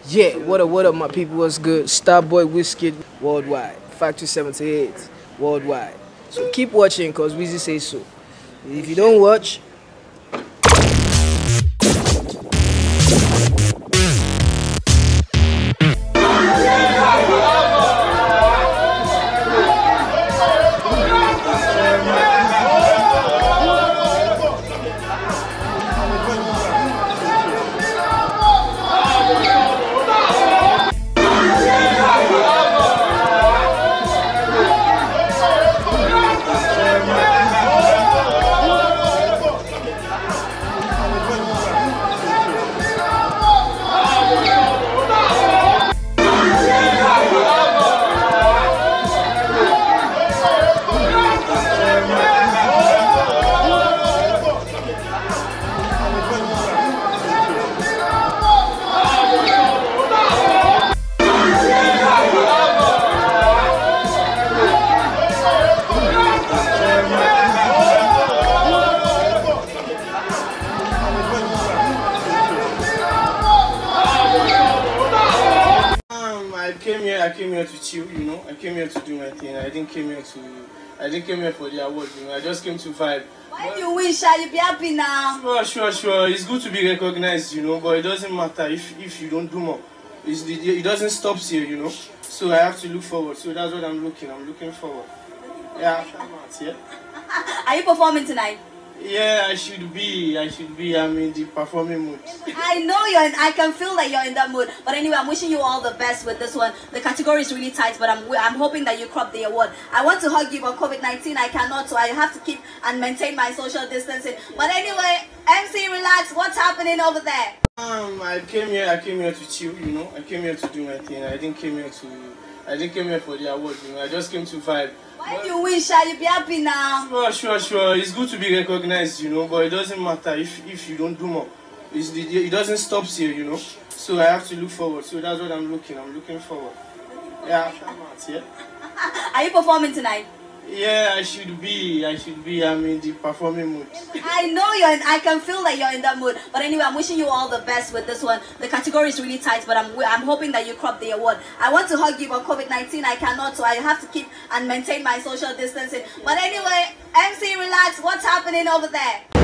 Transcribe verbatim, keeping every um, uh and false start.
Yeah, what up, what up, my people? What's good? Starboy Wizkid worldwide, Factory seventy-eight worldwide. So keep watching, cause Weezy says so. If you don't watch, I came here. I came here to chill. You know, I came here to do my thing. I didn't came here to. I didn't came here for the award. You know, I just came to vibe. Why but, you win, Sha? You be happy now. Sure, sure, sure. It's good to be recognized. You know, but it doesn't matter if if you don't do more. It's the, it doesn't stop here. You know, so I have to look forward. So that's what I'm looking. I'm looking forward. Yeah, yeah. Are you performing tonight? Yeah, I should be. I should be. I'm in the performing mood. I know you're in, I can feel that you're in that mood. But anyway, I'm wishing you all the best with this one. The category is really tight, but I'm I'm hoping that you crop the award. I want to hug you, but COVID nineteen I cannot, so I have to keep and maintain my social distancing. But anyway, M C, relax. What's happening over there? Um, I came here. I came here to chill. You know, I came here to do my thing. I didn't came here to. I didn't came here for the award. You know, I just came to vibe. Why but, you win, Sha? You be happy now. Sure, sure, sure. It's good to be recognized. You know, but it doesn't matter if if you don't do more. It's the, it doesn't stop here. You know, so I have to look forward. So that's what I'm looking. I'm looking forward. Yeah, yeah. Are you performing tonight? Yeah, I should be. I should be. I'm in the performing mood. I know you're in, I can feel that you're in that mood. But anyway, I'm wishing you all the best with this one. The category is really tight, but I'm I'm hoping that you crop the award. I want to hug you, but COVID nineteen I cannot, so I have to keep and maintain my social distancing. But anyway, M C, relax. What's happening over there?